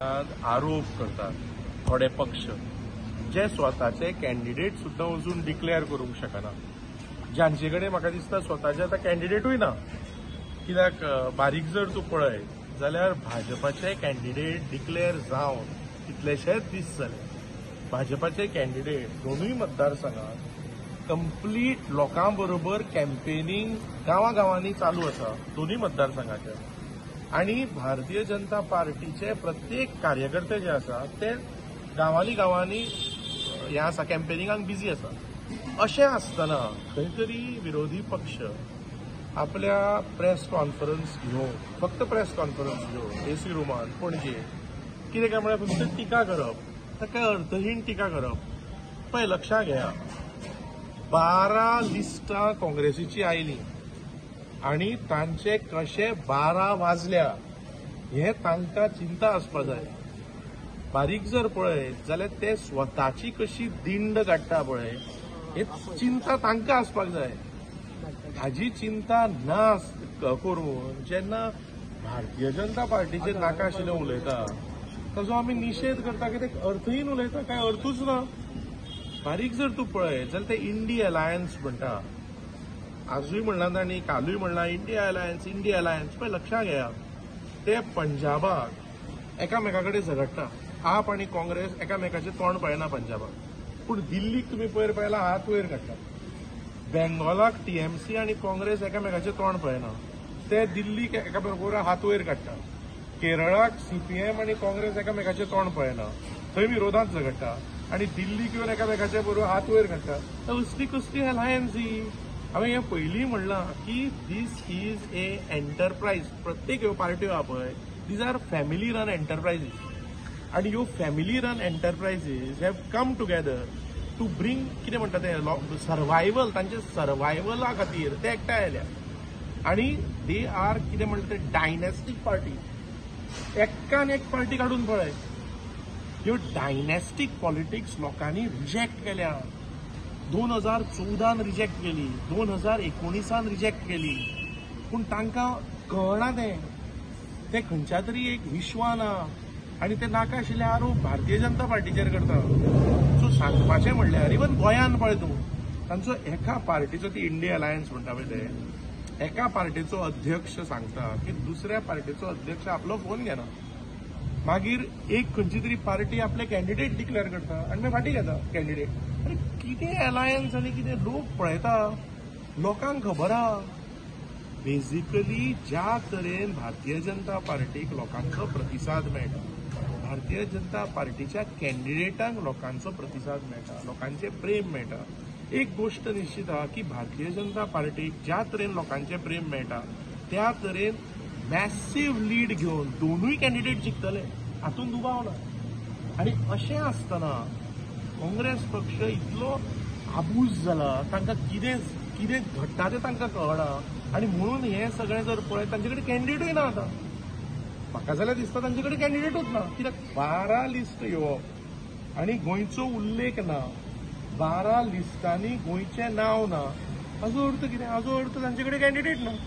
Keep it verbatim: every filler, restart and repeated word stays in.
आरोप करतात थोडे पक्ष जे स्वताचे कॅन्डिडेट सुद्धा अजून डिक्लेअर करूंक शकना, जांचे कडेन म्हाका दिसता स्वताचे आता कॅन्डिडेटूय ना. कित्याक बारीक जर तूं पळयत जाल्यार भाजपाचे कॅन्डिडेट डिक्लेअर जावन कितलेशेच दीस जाले. भाजपाचे कॅन्डिडेट दोनूय मतदारसंघात कंप्लीट लोकां बरोबर कॅम्पेनिंग गांवां गांवांनी चालू आसा दोनूय मतदारसंघाचे. आणि भारतीय जनता पार्टीचे प्रत्येक कार्यकर्ते जे आसा ते गांवांनी गांवांनी हे आसा कॅम्पेनिंगाक बिजी आसा. अशें आसतना खंय तरी विरोधी पक्ष आपल्या प्रेस कॉन्फरन्स घेवन फक्त प्रेस कॉन्फरन्स घेवन एसी रुमान पणजे कितें काय म्हळ्यार फक्त टिका करप, ताका अर्थहीन टिका करप. पळय लक्षात घेया, बारा लिस्टां काँग्रेसीची आयली आणि तांचे कशे बारा वाजल्या हे तांकां चिंता आसपा जाय. बारीक जर पळयत जाल्यार ते स्वताची कशी दिंड काडटा पळय हे चिंता तांकां आसपाक जाय. हाजी चिंता ना करून जेन्ना भारतीय जनता पार्टीचेर नाका आशिल्लें उलयता ताजो आमी निशेध करता की ते अर्थहीन उलयता, काय अर्थूच ना. बारीक जर तूं पळयत जाल्यार ते इंडी अलायन्स म्हणटा, आजूय म्हणला तांणी, कालूय म्हणला इंडिया अलायन्स इंडिया अलायन्स. पळय लक्षात घेया, ते पंजाबाक एकामेका कडेन झगडटा. आप आनी काँग्रेस एकामेकाचें तोंड पळयना पंजाबाक, पूण दिल्लीक तुमी पयर पळयला हात वयर काडटा. बेंगॉलाक टीएमसी आनी काँग्रेस एकामेकाचें तोंड पळयना, ते दिल्लीक एकामेका हात वयर काडटा. केरळाक सीपीएम आनी काँग्रेस एकामेकाचें तोंड पळयना, थंय विरोधांत झगडटा आनी दिल्लीक येवन एकामेकाचे बरोबर हात वयर काडटा. असली कसली अलायन्स ही? हांवें हें पयलीं म्हणलां की दीस इज ए एंटरप्रायज. प्रत्येक ह्यो पार्ट्यो आहा पळय these are family run enterprises, आनी ह्यो family run enterprises have come together to bring कितें म्हणटा तें सर्वायवल, तांचे सर्वायवला खातीर ते एकठांय आयल्या. आनी दे आर कितें म्हणटा तें डायनेस्टीक पार्टी. एक्कान एक पार्टी काडून पळय, ह्यो डायनेस्टीक पॉलिटिक्स लोकांनी रिजेक्ट केल्या. दोन हजार चौदान रिजेक्ट केली, दोन हजार एकोणीसान रिजेक्ट केली, पूण तांकां कळना तें ते खंयच्या तरी एक विश्वाना आनी ते नाका आशिल्ले आरोप भारतीय जनता पार्टीचेर करता. सो सांगपाचें म्हणल्यार इवन गोंयान पळय तूं तांचो एका पार्टीचो ती इंडिया अलायन्स म्हणटा पळय ते एका पार्टीचो अध्यक्ष सांगता की दुसऱ्या पार्टीचो अध्यक्ष आपलो फोन घेना. मागीर एक खंयची तरी पार्टी आपले कॅन्डिडेट डिक्लेअर करता आनी मागीर फाटीं घेता कॅन्डिडेट. अरे कितें अलायन्स आनी कितें लोक पळयता, लोकांक खबर आहा. बेसिकली ज्या तरेन भारतीय जनता पार्टीक लोकांचो प्रतिसाद मेळटा, भारतीय जनता पार्टीच्या कॅन्डिडेटांक लोकांचो प्रतिसाद मेळटा, लोकांचे प्रेम मेळटा, एक गोष्ट निश्चित आहा की भारतीय जनता पार्टीक ज्या तरेन लोकांचे प्रेम मेळटा त्या तरेन मॅसिव्ह लीड घेवन दोनूय कॅन्डिडेट जिखतले, हातूंत दुबाव ना. आनी अशें आसतना काँग्रेस पक्ष इतलो आबूज जाला, तांकां कितें कितें घडटा तें तांकां कळना. आनी म्हणून हें सगळें जर पळयत तांचे कडेन कॅन्डिडेटूय ना. आतां म्हाका जाल्यार दिसता तांचे कडेन कॅन्डिडेटूच ना. कित्याक बारा लिस्ट येवप आनी गोंयचो उल्लेख ना, बारा लिस्टांनी गोंयचें नांव ना, हाजो अर्थ कितें? हाजो अर्थ तांचे कडेन कॅन्डिडेट ना.